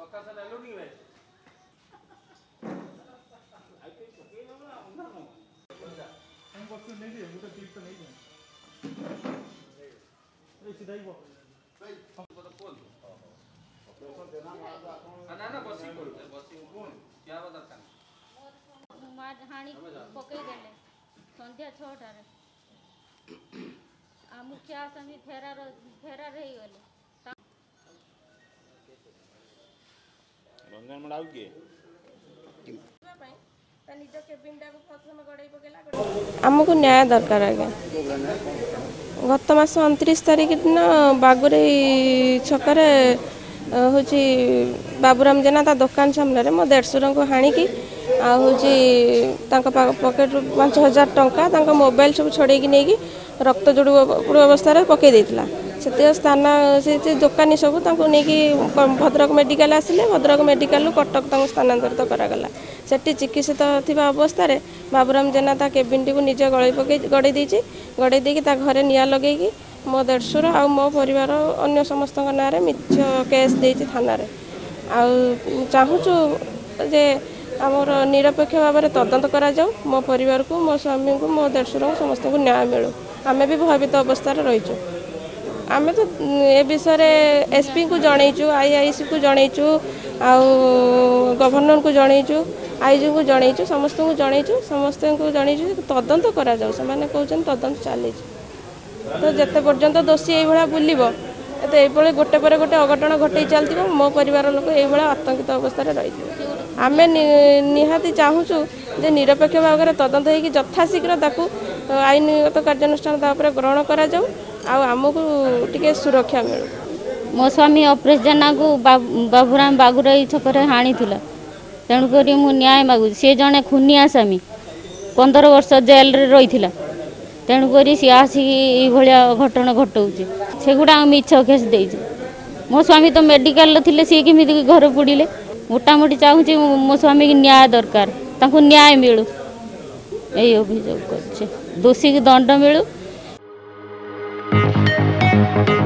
हाणी पकईदे संध्या 6टार मुखिया आसमी फेरार हो गले आमको न्याय दरकार आज्ञा गत मास 29 तारीख दिन बागुरे छक हूँ बाबूराम जेना ता दुकान सामने मो देढ़शुर को हाणिकी पकेट 5000 टंका मोबाइल सब छड़े नहीं रक्त जोड़ अवस्था पकई देता से स्थान से दुकानी सब भद्रक मेडिकल आसिले भद्रक मेडिकल कटक स्थानांतरित करागला सेठी चिकित्सित थिबा अवस्था रे बाबूराम जेना ता केबिन को निजे गड़े गड़े घरे निया लगे मो देढ़शुर आ मो परिवार अन्य समस्त ना मिछ केस देती थाना चाहूँ जे आमर निरपेक्ष भाव में तदंत करा जाऊ मो परिवार को मो स्वामी को मो देढ़शुर को समस्त को न्याय मिलू आम भी भयभीत अवस्था रहीचु आम तो ए विषय एसपी को जनईचु आईआईसी को जनईचु गवर्नर को जनईचु आईजी को जनईचु समस्त को जनईचु तदंत करा जाऊ से कहते तदंत चली तो जिते पर्यंत दोषी ये बुलव तो ये गोटे पर गोटे अघटन घटे चलती मो परिवार लोक ये आतंकित अवस्था रही आम निहाती चाहूँ जे निरपेक्ष भाव में तदंत हो यथाशीघ्र आईनगत कार्यानुष्ठान ग्रहण करा जाऊ आमको टिके सुरक्षा मिलू मो स्वामी अप्रेश जेना को बाबूराम बागुराई छक हाणी तेणुक मु न्याय मागु सी जड़े खुनिया स्वामी 15 वर्ष जेल रे रही तेणुक सी आसिक घटना घटाऊे सेगुड़ा मिछ केस दे मो स्वामी तो मेडिकल थे सी केमी घर बुड़े मोटामोटी चाहूँगी मो स्वामी की न्याय दरकार तांको न्याय मिलू यही अभियोग कर दोषी की दंड मिलू।